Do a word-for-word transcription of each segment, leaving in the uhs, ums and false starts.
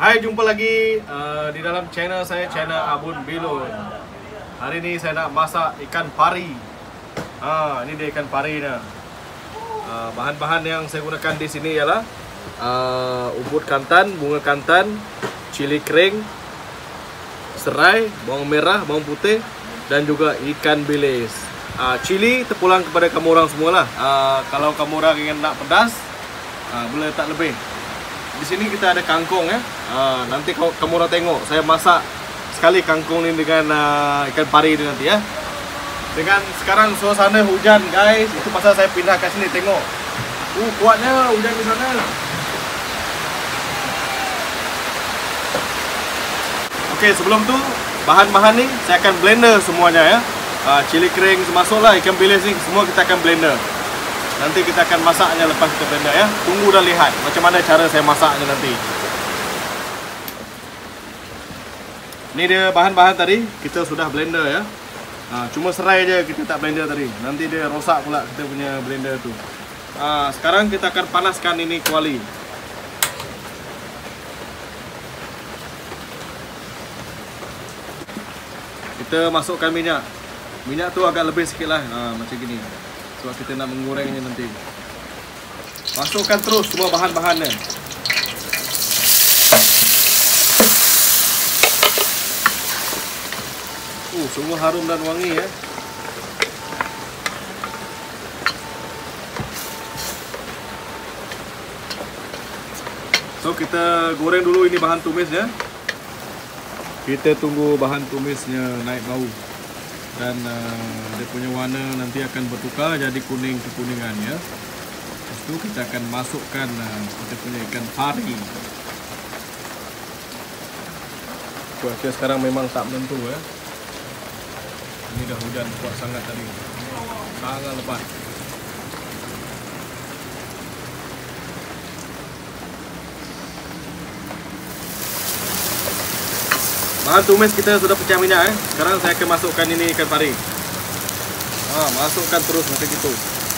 Hai, jumpa lagi uh, di dalam channel saya, channel Abun Bilun. Hari ini saya nak masak ikan pari. Ah, ini dia ikan pari nih. Uh, bahan-bahan yang saya gunakan di sini ialah uh, ubud kantan, bunga kantan, cili kering, serai, bawang merah, bawang putih, dan juga ikan bilis. Uh, cili terpulang kepada kamu orang semualah. Uh, kalau kamu orang ingin nak pedas, uh, boleh letak lebih. Di sini kita ada kangkung ya. Uh, nanti kalau kamu orang tengok, saya masak sekali kangkung ini dengan uh, ikan pari ini nanti ya. Dengan sekarang suasana hujan guys, itu pasal saya pindah ke sini tengok. Uh, kuatnya hujan di sana. Oke, sebelum tu bahan-bahan ni saya akan blender semuanya ya. Uh, cili kering termasuklah, ikan bilis ni semua kita akan blender. Nanti kita akan masaknya lepas kita blender ya. Tunggu dan lihat macam mana cara saya masaknya nanti. Ini dia bahan-bahan tadi kita sudah blender ya. Ha, cuma serai aja kita tak blender tadi. Nanti dia rosak pula kita punya blender tu. Ha, sekarang kita akan panaskan ini kuali. Kita masukkan minyak. Minyak tu agak lebih sikit lah, ha, macam gini. Sebab kita nak menggorengnya nanti. Masukkan terus semua bahan-bahannya. Uh, semua harum dan wangi ya. So kita goreng dulu ini bahan tumisnya. Kita tunggu bahan tumisnya naik bau. Dan uh, dia punya warna nanti akan bertukar jadi kuning kekuningan ya. Lepas tu kita akan masukkan uh, kita punya ikan pari. Cuaca sekarang memang tak menentu ya. Ini dah hujan kuat sangat tadi. Sangat lebat. Bahan tumis kita sudah pecah minyak eh. Sekarang saya akan masukkan ini ikan pari. Ah, masukkan terus macam itu.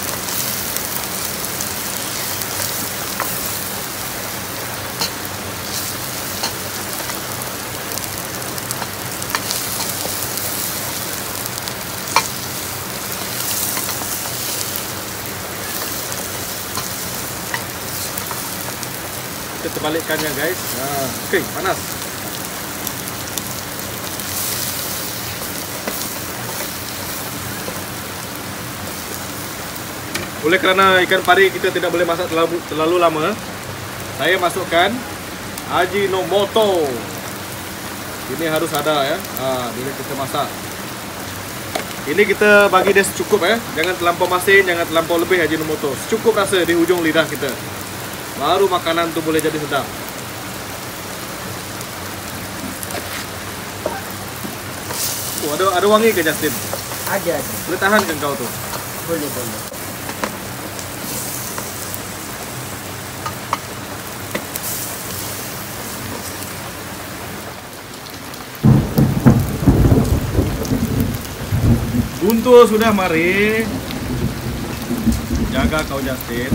Kita terbalikkannya guys. Ah, okey, panas. Oleh kerana ikan pari kita tidak boleh masak terlalu, terlalu lama, saya masukkan Ajinomoto. Ini harus ada ya, ha, bila kita masak. Ini kita bagi dia secukup ya, jangan terlampau masin, jangan terlampau lebih Ajinomoto. Secukup rasa di hujung lidah kita. Baru makanan tu boleh jadi sedap. Oh, ada ada wangi ke Justin? Ada ada. Boleh tahan ke kau tu? Boleh boleh. Guntur sudah mari. Jaga kau Justin.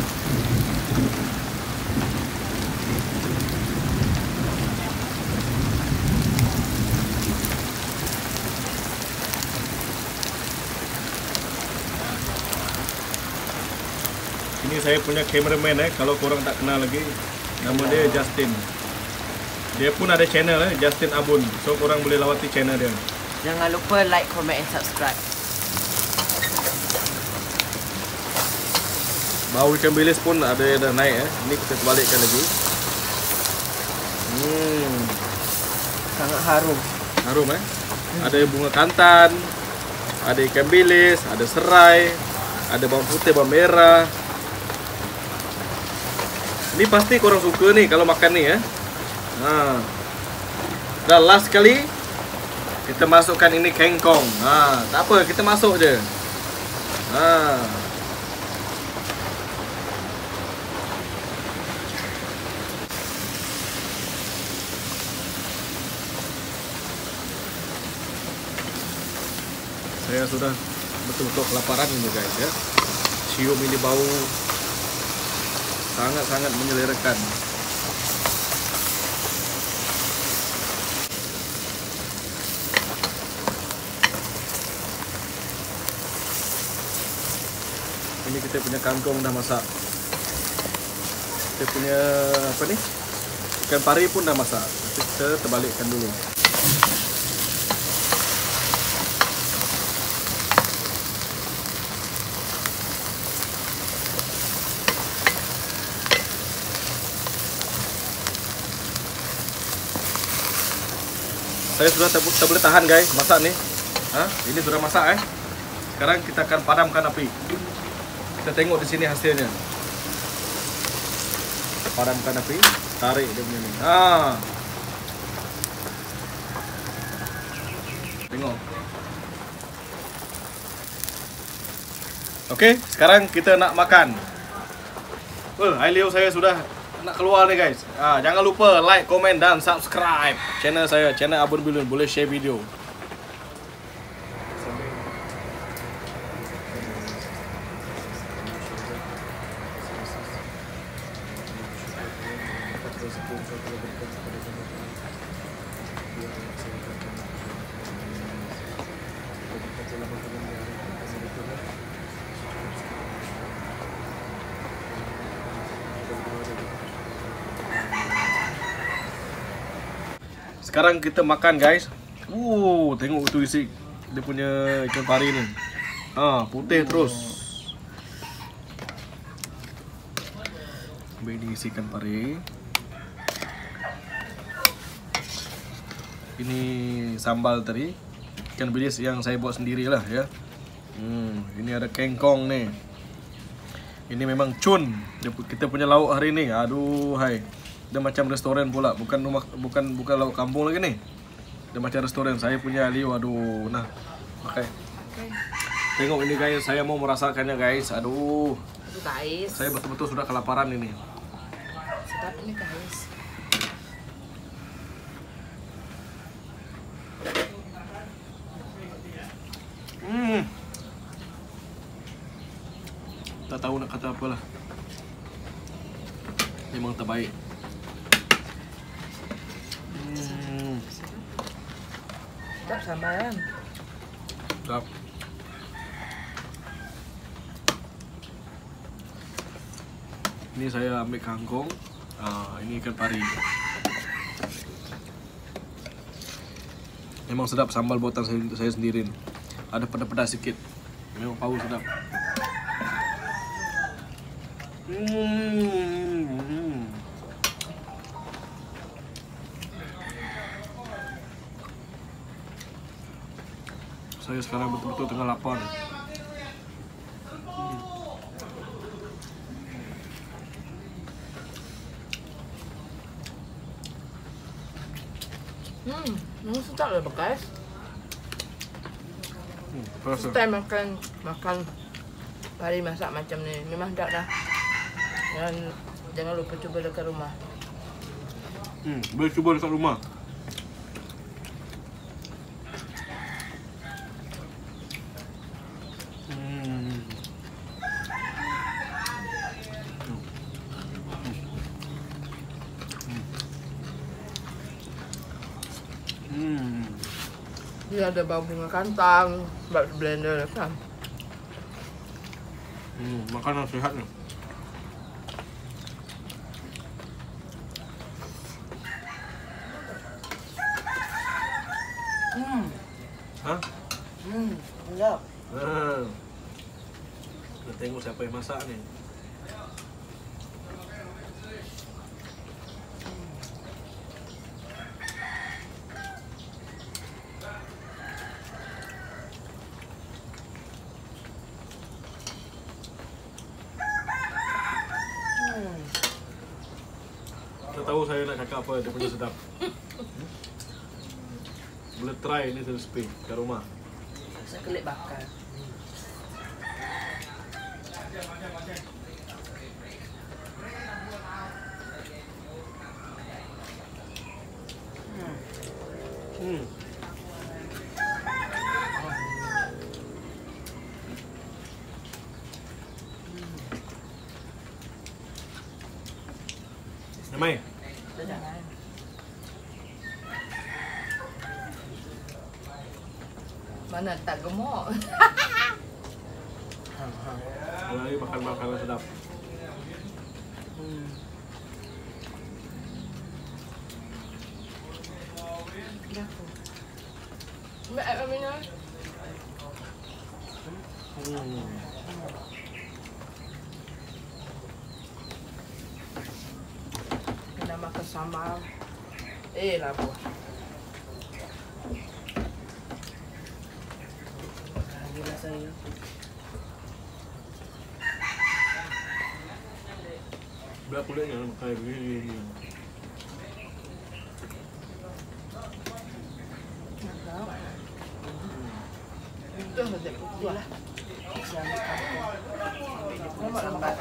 Ini saya punya cameraman eh, kalau korang tak kenal lagi. Nama dia Justin. Dia pun ada channel eh, Justin Abun. So korang boleh lawati channel dia. Jangan lupa like, comment and subscribe. Bau ikan bilis pun ada yang dah naik eh. Ini kita sebalikkan lagi. Hmm, Sangat harum. harum eh. Ada bunga kantan, ada ikan bilis, ada serai, ada bawang putih, bawang merah. Ini pasti korang suka nih kalau makan nih ya. Nah, dan last sekali kita masukkan ini kengkong. Ha, tak apa, kita masuk je. Ha. Saya sudah betul-betul kelaparan ini guys ya. Cium ini bau sangat-sangat menyelerakan. kita punya kangkung dah masak. Kita punya apa ni? Ikan pari pun dah masak. Nanti kita terbalikkan dulu. Saya sudah tak, tak boleh tahan guys, masak nih. Hah? Ini sudah masak eh. Sekarang kita akan padamkan api. Kita tengok di sini hasilnya. Padamkan api, tarik dia punya ni. Ha. Tengok. Okey, sekarang kita nak makan. Oh, air liu saya sudah nak keluar nih guys. Ah, jangan lupa like, komen dan subscribe channel saya, channel Abun Bilun. Boleh share video. Sekarang kita makan guys. Uh, tengok tu isi dia punya ikan pari ni. Ha, putih terus. Ambil ni isi ikan pari. Ini sambal tadi, ikan bilis yang saya buat sendirilah ya. Hmm, ini ada kengkong nih. Ini memang cun. Kita punya lauk hari ni. Aduh, hai. Dia macam restoran pula, bukan rumah, bukan bukan lauk kampung lagi nih. Dia macam restoran. Saya punya liu, aduh, nah, pakai. Okay. Tengok ini guys, saya mau merasakannya guys, aduh. Aduh guys. Saya betul-betul sudah kelaparan ini. Sedap ini guys. Hmm. Tak tahu nak kata apalah. Memang terbaik. Hmm. Sedap sambalan. Sedap. Ini saya ambil kangkung. Ah, ini ikan pari. Memang sedap sambal buatan saya, saya sendiri. Ada pedas-pedas sikit. Memang bau sedap. Hmm. Saya sekarang betul-betul tengah lapar. Hmm, memang sedap lah guys. Hmm, rasa. Kita makan makan pari masak macam ni, memang sedap dah. Dan jangan lupa cuba dekat rumah. Hmm, boleh cuba dekat rumah. Hmm. Hmm. Dia ada bau bunga kantang, buat blender kan. Hmm, makanan sehat ni. Hmm. Hah? Hmm, sedap. Ah. Kita tengok siapa yang masak ni. Hmm. Tak tahu saya nak cakap apa, dia punya sedap. Boleh try ni resipi kat rumah. Saya kelik bakar. Hmm. Hmm. Namai. Sedap. Mana tak gemuk. lagi makan makanan sedap. Hmm. Dah aku. Mbak, air minum. Hmm. Kena makan sambal. Eh lah buah. Gila saya. Belah kulitnya kayak begini. Itu saja putih lah. Jangan kangkung. Sambal.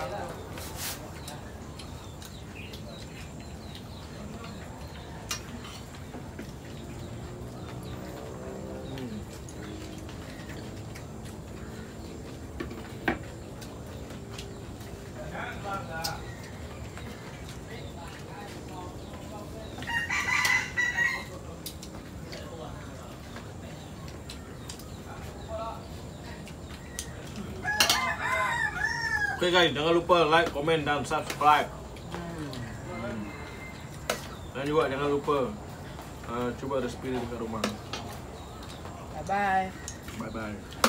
Oke guys, jangan lupa like, komen, dan subscribe. Hmm. Dan juga jangan lupa uh, coba resipi dekat rumah. Bye bye. Bye bye.